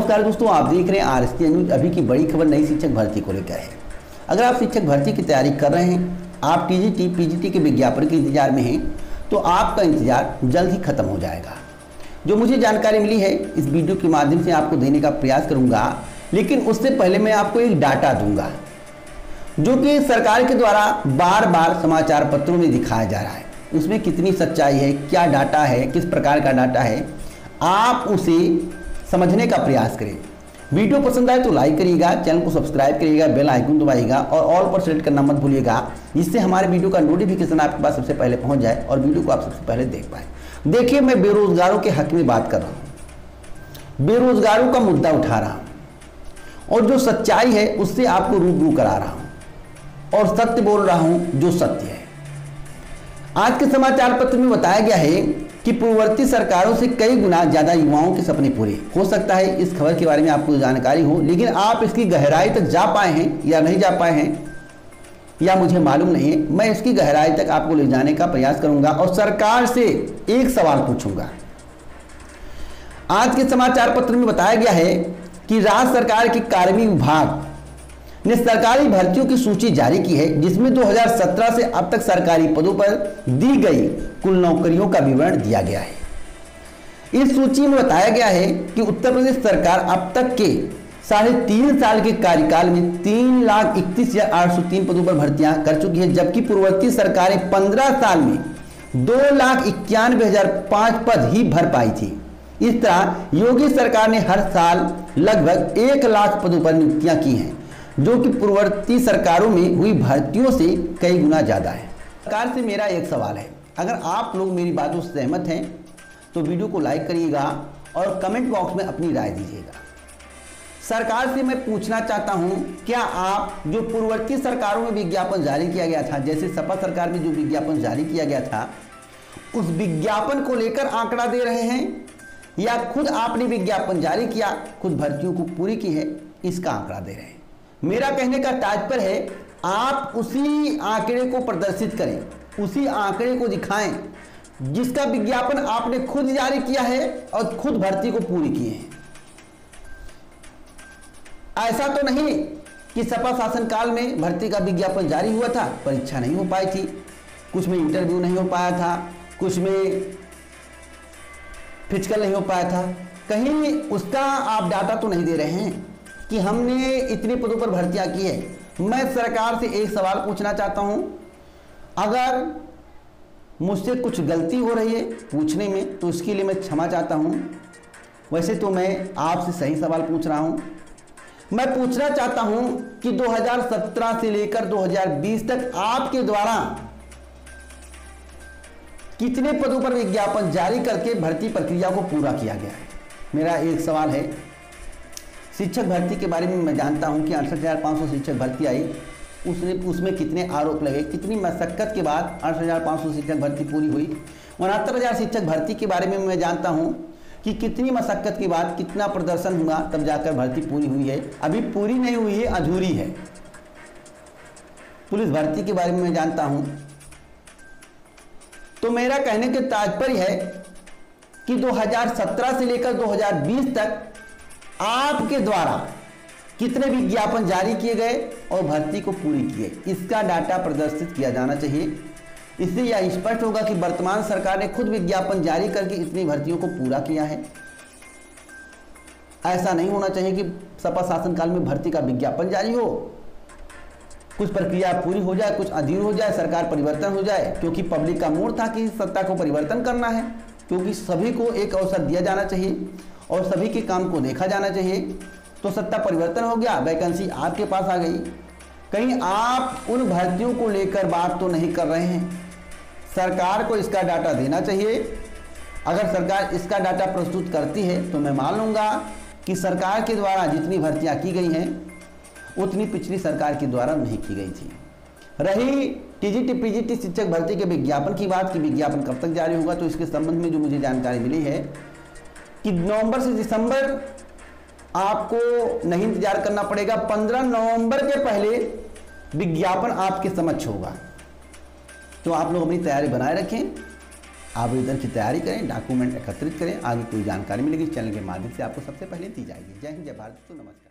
नमस्कार दोस्तों, आप देख रहे हैं आरएसटी न्यूज। अभी की बड़ी खबर नई शिक्षक भर्ती को लेकर है। अगर आप शिक्षक भर्ती की तैयारी कर रहे हैं, आप टीजीटी पीजीटी के विज्ञापन के इंतजार में हैं, तो आपका इंतजार जल्द ही खत्म हो जाएगा। जो मुझे जानकारी मिली है इस वीडियो के माध्यम से आपको देने का प्रयास करूंगा, लेकिन उससे पहले मैं आपको एक डाटा दूंगा जो कि सरकार के द्वारा बार बार समाचार पत्रों में दिखाया जा रहा है। उसमें कितनी सच्चाई है, क्या डाटा है, किस प्रकार का डाटा है, आप उसे समझने का प्रयास करें। वीडियो पसंद आए तो लाइक करिएगा, चैनल को सब्सक्राइब करिएगा, बेल आइकन दबाइएगा और ऑल पर सेलेक्ट करना मत भूलिएगा, जिससे हमारे वीडियो का नोटिफिकेशन आपके पास सबसे पहले पहुंच जाए और वीडियो को आप सबसे पहले देख पाए। देखिए, मैं बेरोजगारों के हक में बात कर रहा हूं, बेरोजगारों का मुद्दा उठा रहा हूं और जो सच्चाई है उससे आपको रूबरू करा रहा हूं और सत्य बोल रहा हूं जो सत्य है। आज के समाचार पत्र में बताया गया है कि पूर्ववर्ती सरकारों से कई गुना ज्यादा युवाओं के सपने पूरे। हो सकता है इस खबर के बारे में आपको जानकारी हो, लेकिन आप इसकी गहराई तक जा पाए हैं या नहीं जा पाए हैं या मुझे मालूम नहीं है। मैं इसकी गहराई तक आपको ले जाने का प्रयास करूंगा और सरकार से एक सवाल पूछूंगा। आज के समाचार पत्र में बताया गया है कि राज्य सरकार के कार्मिक विभाग ने सरकारी भर्तियों की सूची जारी की है, जिसमें 2017 से अब तक सरकारी पदों पर दी गई कुल नौकरियों का विवरण दिया गया है। इस सूची में बताया गया है कि उत्तर प्रदेश सरकार अब तक के 3.5 साल के कार्यकाल में 3,31,803 पदों पर भर्तियां कर चुकी है, जबकि पूर्ववर्ती सरकारें 15 साल में 2,91,005 पद ही भर पाई थी। इस तरह योगी सरकार ने हर साल लगभग 1 लाख पदों पर नियुक्तियां की हैं, जो कि पूर्ववर्ती सरकारों में हुई भर्तियों से कई गुना ज्यादा है। सरकार से मेरा एक सवाल है, अगर आप लोग मेरी बातों से सहमत हैं तो वीडियो को लाइक करिएगा और कमेंट बॉक्स में अपनी राय दीजिएगा। सरकार से मैं पूछना चाहता हूं, क्या आप जो पूर्ववर्ती सरकारों में विज्ञापन जारी किया गया था, जैसे सपा सरकार में जो विज्ञापन जारी किया गया था, उस विज्ञापन को लेकर आंकड़ा दे रहे हैं या खुद आपने विज्ञापन जारी किया, खुद भर्तियों को पूरी की है, इसका आंकड़ा दे रहे हैं। मेरा कहने का तात्पर्य है, आप उसी आंकड़े को प्रदर्शित करें, उसी आंकड़े को दिखाएं जिसका विज्ञापन आपने खुद जारी किया है और खुद भर्ती को पूरी की है। ऐसा तो नहीं कि सपा शासनकाल में भर्ती का विज्ञापन जारी हुआ था, परीक्षा नहीं हो पाई थी, कुछ में इंटरव्यू नहीं हो पाया था, कुछ में फिजिकल नहीं हो पाया था, कहीं उसका आप डाटा तो नहीं दे रहे हैं कि हमने इतने पदों पर भर्तियां की है। मैं सरकार से एक सवाल पूछना चाहता हूं, अगर मुझसे कुछ गलती हो रही है पूछने में तो इसके लिए मैं क्षमा चाहता हूं। वैसे तो मैं आपसे सही सवाल पूछ रहा हूं। मैं पूछना चाहता हूं कि 2017 से लेकर 2020 तक आपके द्वारा कितने पदों पर विज्ञापन जारी करके भर्ती प्रक्रिया को पूरा किया गया है। मेरा एक सवाल है। शिक्षक भर्ती के बारे में मैं जानता हूं कि 68,500 शिक्षक भर्ती आई, उसमें कितने आरोप लगे, कितनी मशक्कत के बाद 68,500 शिक्षक भर्ती पूरी हुई। 69,000 शिक्षक भर्ती के बारे में मैं जानता हूं कि कितनी मशक्कत के बाद कितना प्रदर्शन हुआ तब जाकर भर्ती पूरी हुई है। अभी पूरी नहीं हुई है, अधूरी है। पुलिस भर्ती के बारे में मैं जानता हूं। तो मेरा कहने के तात्पर्य है कि 2017 से लेकर 2020 तक आपके द्वारा कितने विज्ञापन जारी किए गए और भर्ती को पूरी किए, इसका डाटा प्रदर्शित किया जाना चाहिए। इससे यह स्पष्ट होगा कि वर्तमान सरकार ने खुद विज्ञापन जारी करके इतनी भर्तियों को पूरा किया है। ऐसा नहीं होना चाहिए कि सपा शासनकाल में भर्ती का विज्ञापन जारी हो, कुछ प्रक्रिया पूरी हो जाए, कुछ अधूरी हो जाए, सरकार परिवर्तन हो जाए, क्योंकि पब्लिक का मूड था कि सत्ता को परिवर्तन करना है, क्योंकि सभी को एक अवसर दिया जाना चाहिए और सभी के काम को देखा जाना चाहिए। तो सत्ता परिवर्तन हो गया, वैकेंसी आपके पास आ गई। कहीं आप उन भर्तियों को लेकर बात तो नहीं कर रहे हैं। सरकार को इसका डाटा देना चाहिए। अगर सरकार इसका डाटा प्रस्तुत करती है तो मैं मान लूंगा कि सरकार के द्वारा जितनी भर्तियां की गई हैं उतनी पिछली सरकार के द्वारा नहीं की गई थी। रही टीजीटी पीजीटी शिक्षक भर्ती के विज्ञापन की बात कि विज्ञापन कब तक जारी होगा, तो इसके संबंध में जो मुझे जानकारी मिली है कि नवंबर से दिसंबर आपको नहीं इंतजार करना पड़ेगा, 15 नवंबर के पहले विज्ञापन आपके समक्ष होगा। तो आप लोग अपनी तैयारी बनाए रखें आवेदन की तैयारी करें, डॉक्यूमेंट एकत्रित करें। आगे कोई जानकारी मिलेगी चैनल के माध्यम से आपको सबसे पहले दी जाएगी। जय हिंद, जय भारत, तो नमस्कार।